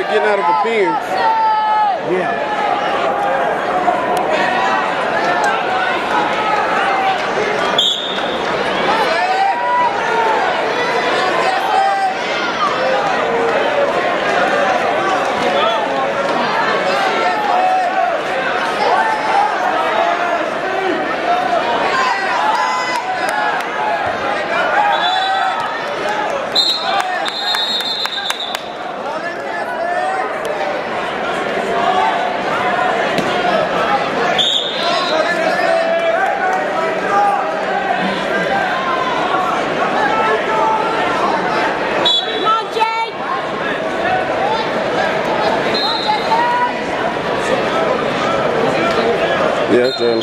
getting out of a pen. Yeah. Yeah, Jaylen.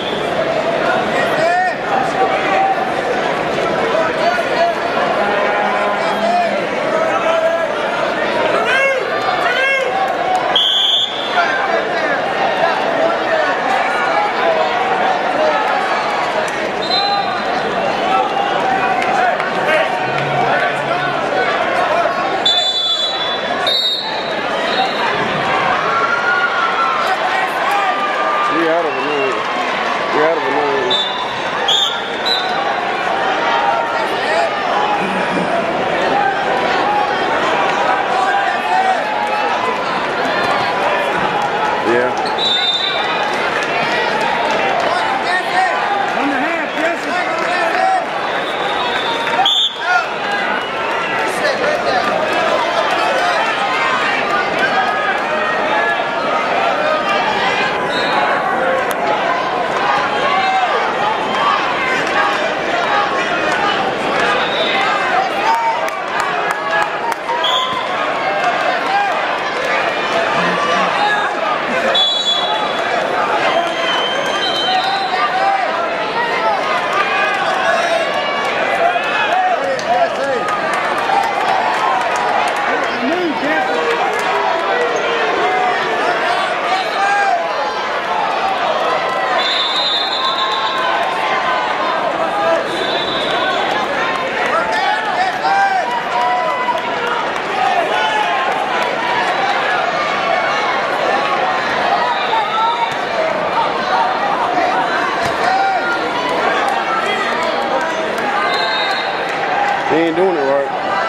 He ain't doing it right.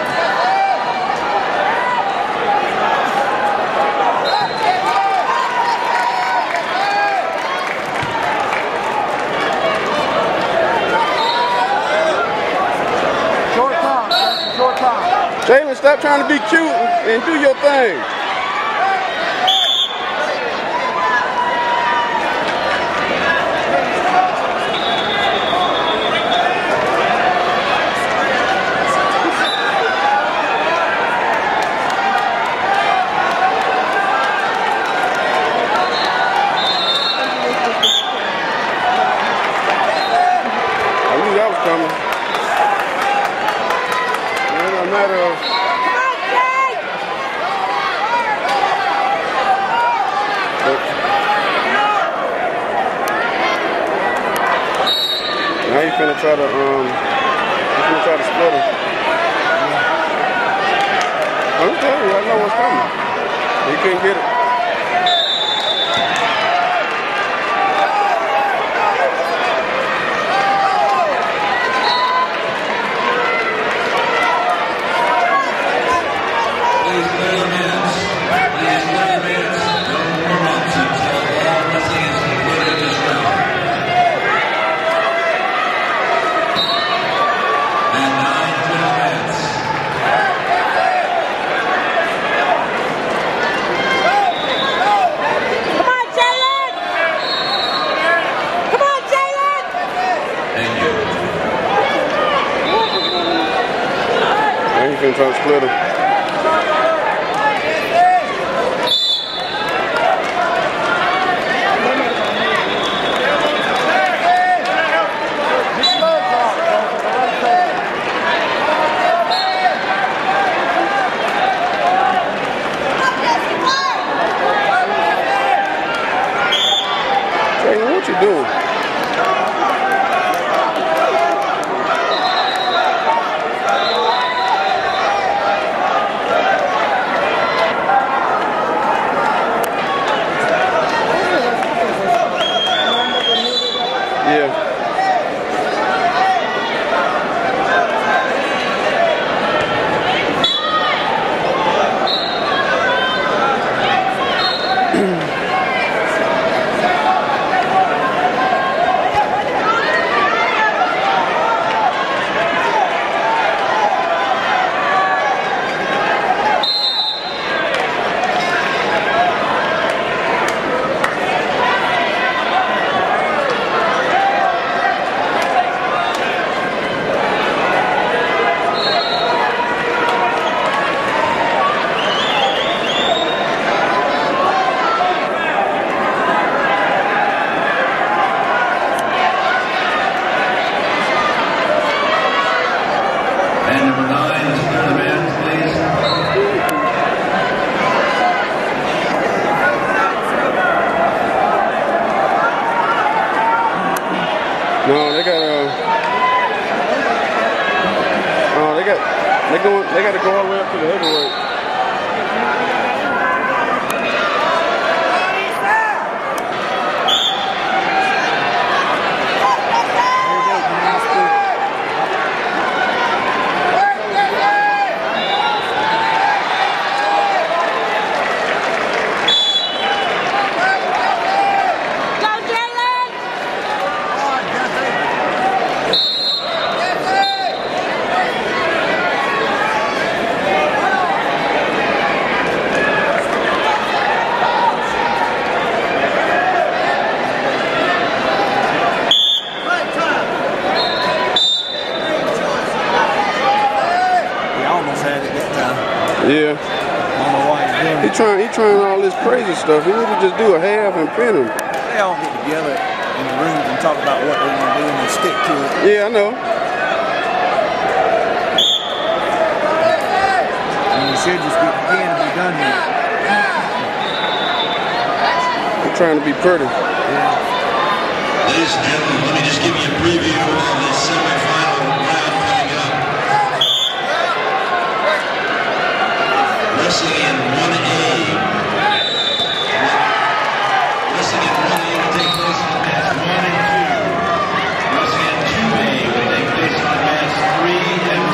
Short time. Short time. Jaylen, stop trying to be cute and do your thing. Coming. It doesn't matter of now you finna try to split him. I'm telling you, I know what's coming. He couldn't get it. He's trying to split him. Jaylen, what you doing? They got to go all the way up to the heavyweight. Yeah. He trying all this crazy stuff. He need to just do a half and pin him. They all get together in the rooms and talk about what they're going to do and they stick to it. Yeah, I know. And you should just get began to be done here. They're trying to be pretty. Yeah. Ladies and gentlemen, let me just give you a preview of this semifinal round coming up. Wrestling in 1A. Wrestling in 1A will take place in match 1 and 2. Wrestling in 2A will take place in match 3 and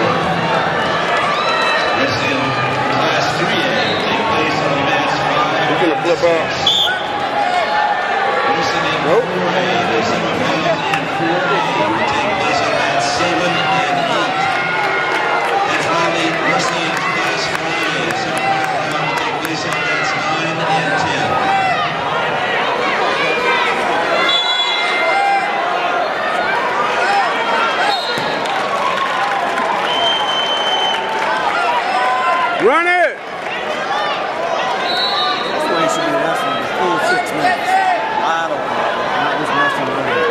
4. Wrestling in class 3A will take place in match 5. You're gonna flip out. Wrestling in 4A, the semifinals in 4A will take place in match 7 and 8. And finally, wrestling in class 5A, the semifinal round will take place in match 9 and 10. Run it! That's the way you should be wrestling the full 6 minutes. I don't know. Not just wrestling around.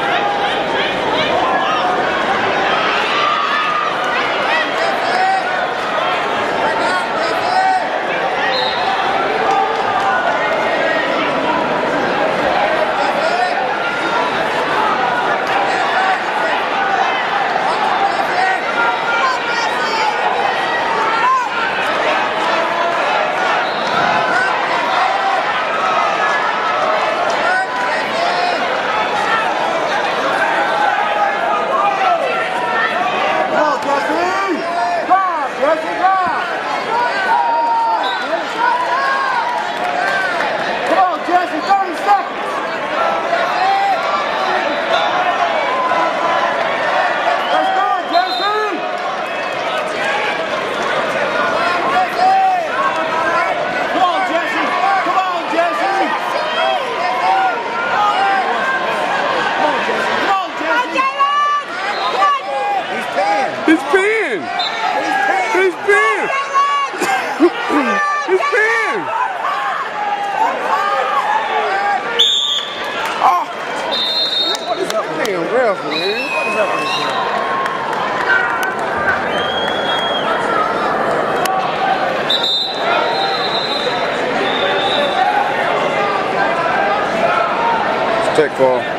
He's pinned! He's pinned! He's pinned! Oh! What is up with damn ref, man? What is up with this here? Tech fall.